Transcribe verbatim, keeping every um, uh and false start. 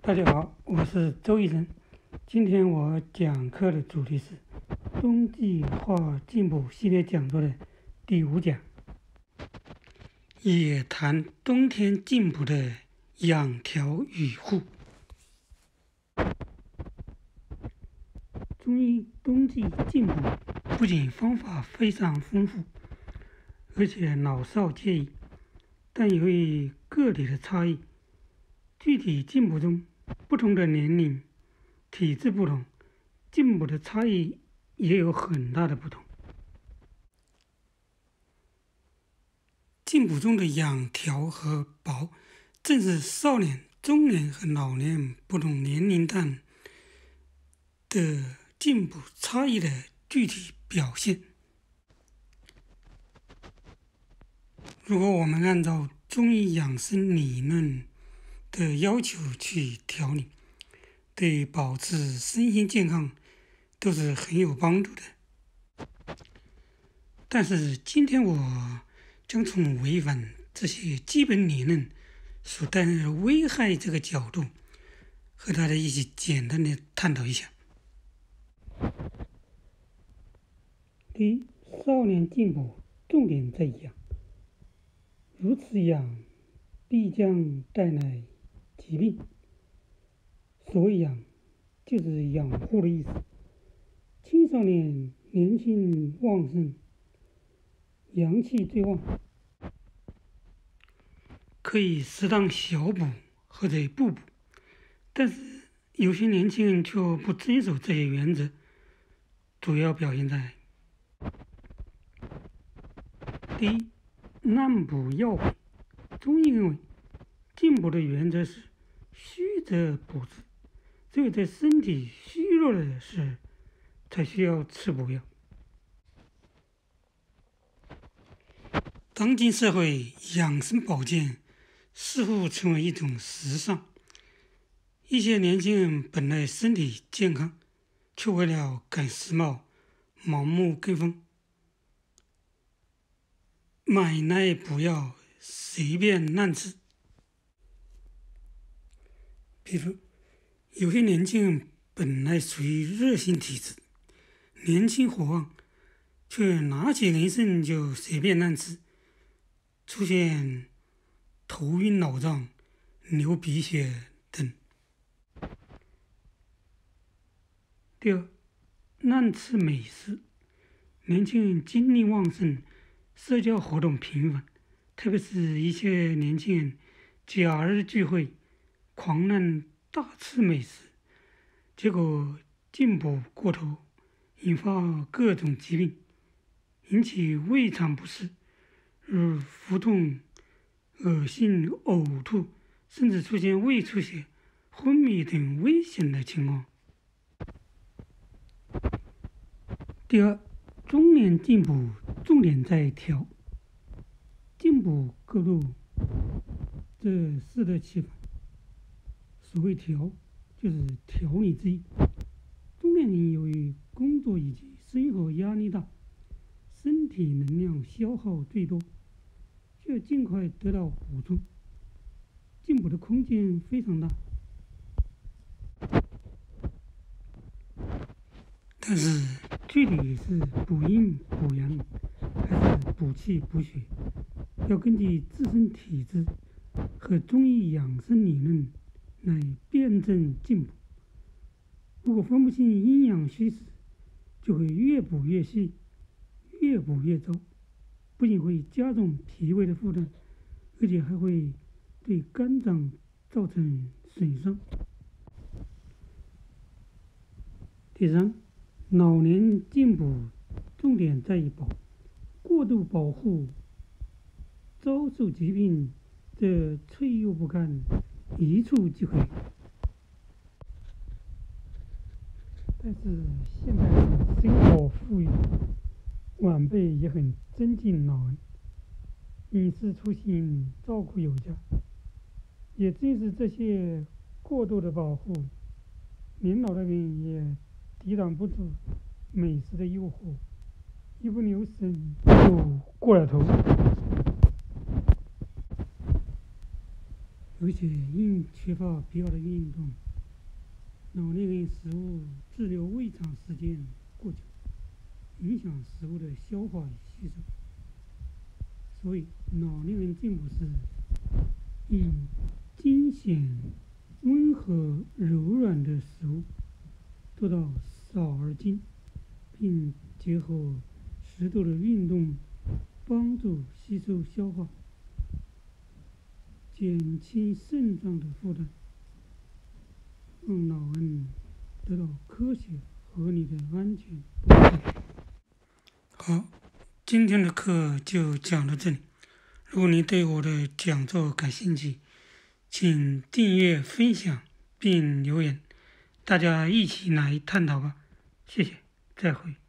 大家好，我是周医生。今天我讲课的主题是冬季化进补系列讲座的第五讲，也谈冬天进补的养调与护。中医冬季进补不仅方法非常丰富，而且老少皆宜，但由于个体的差异，具体进补中不同的年龄、体质不同，进补的差异也有很大的不同。进补中的养调和保，正是少年、中年和老年不同年龄段的进补差异的具体表现。如果我们按照中医养生理论的要求去调理，对保持身心健康都是很有帮助的。但是今天我将从违反这些基本理论所带来的危害这个角度，和大家一起简单的探讨一下。第一，少年进补重点在养，如此养必将带来疾病。所谓养，就是养护的意思。青少年年轻旺盛，阳气最旺，可以适当小补或者不补，但是有些年轻人却不遵守这些原则，主要表现在：第一，滥补药品。中医认为，进补的原则是虚则补之，只有在身体虚弱的时，才需要吃补药。当今社会养生保健似乎成为一种时尚，一些年轻人本来身体健康，却为了赶时髦盲目跟风，买来补药随便乱吃。比如有些年轻人本来属于热性体质，年轻火旺，却拿起人参就随便乱吃，出现头晕脑胀、流鼻血等。第二，滥吃美食。年轻人精力旺盛，社交活动频繁，特别是一些年轻人假日聚会，狂滥大吃美食，结果进补过头，引发各种疾病，引起胃肠不适，如腹痛、恶心、呕吐，甚至出现胃出血、昏迷等危险的情况。第二，中年进补重点在调。进补各路这适得其反。所谓调，就是调理之意。中年人由于工作以及生活压力大，身体能量消耗最多，需要尽快得到补充，进补的空间非常大。但是具体是补阴补阳，还是补气补血，要根据自身体质和中医养生理论来辩证进补。如果分不清阴阳虚实，就会越补越虚，越补越糟，不仅会加重脾胃的负担，而且还会对肝脏造成损伤。第三，老年进补重点在于保，过度保护遭受疾病，这脆弱不堪，一触即毁。但是现在生活富裕，晚辈也很尊敬老人，饮食出行照顾有加。也正是这些过度的保护，年老的人也抵挡不住美食的诱惑，一不留神就过了头。有而且因缺乏必要的运动，老年人食物滞留胃肠时间过久，影响食物的消化与吸收。所以，老年人进补时应精选温和柔软的食物，做到少而精，并结合适度的运动，帮助吸收消化，减轻肾脏的负担，让老人得到科学合理的安全保障。好，今天的课就讲到这里。如果你对我的讲座感兴趣，请订阅、分享并留言，大家一起来探讨吧。谢谢，再会。